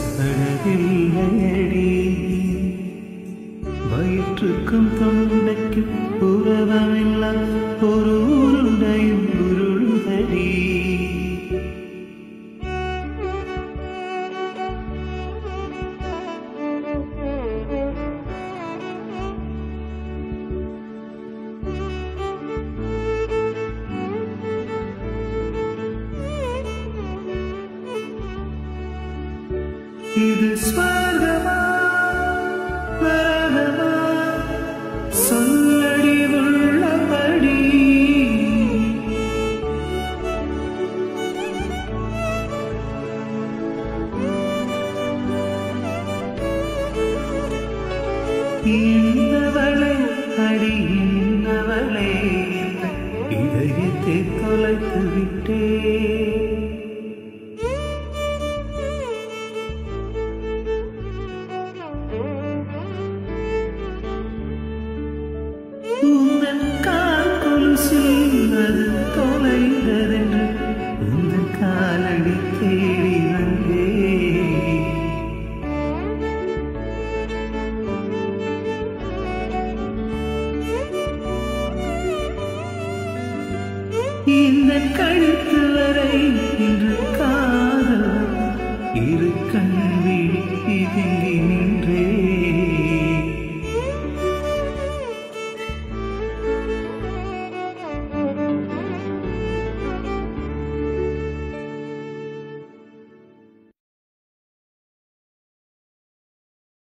அழகில்லையடி வயிற்றுக்கும் தொண்டைக்கும் உறவமில்லாம் ஒரு உருண்டையும் உருளுதடி இது ஸ்வர்கமா நரகமா சொல்லடி உள்ளபடி இன்னவளே அடி இன்னவளே இதயத்தை தொலைத்து விட்டே உந்தன் கால் கொலுசில் அது தொலைந்ததென்று உந்தன் காலடி தேடி வந்தே இந்த கழுத்து வரை இன்று காதல் இரு கண் விழி